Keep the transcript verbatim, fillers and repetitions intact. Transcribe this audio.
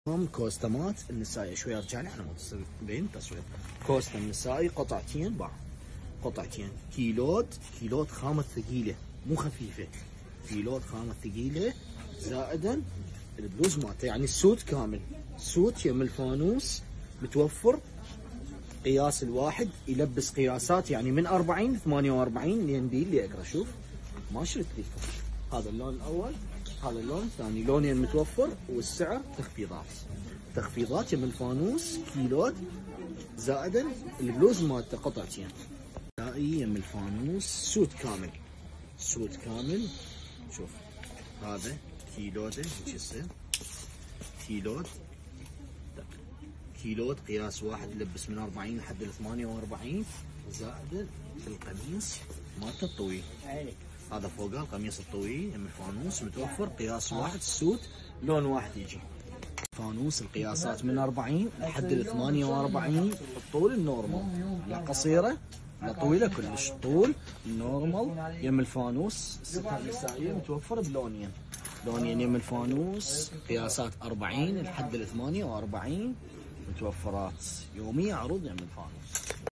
هم كوستمات النسائي. شوي ارجع لي على مود تصير بين تصوير. كوستم نسائي قطعتين باع، قطعتين كيلود كيلود خامة ثقيلة مو خفيفة، كيلود خامة ثقيلة زائدا البلوز مالته، يعني السوت كامل، سوت يم الفانوس متوفر. قياس الواحد يلبس قياسات يعني من أربعين ل ثمانية وأربعين لين دي اللي اقرا. شوف ما شريت لكم هذا اللون الاول، هذا اللون الثاني، لونين متوفر والسعر تخفيضات. تخفيضات يم الفانوس كيلود زائدا البلوز مالته قطعتين. يم الفانوس سوت كامل، سوت كامل. شوف هذا كيلوده هيك يصير كيلود، كيلود قياس واحد يلبس من أربعين لحد ثمانية وأربعين زائد القميص مالته الطويل. هذا فوقه القميص الطويل يم الفانوس متوفر قياس واحد، السوت لون واحد يجي. فانوس القياسات من أربعين لحد ثمانية وأربعين، الطول النورمال، لا قصيره لا طويله كلش، طول النورمال يم الفانوس. الستة النسائيه متوفر بلونين، لونين يم الفانوس قياسات أربعين لحد ثمانية وأربعين متوفرات يوميه عروض يم الفانوس.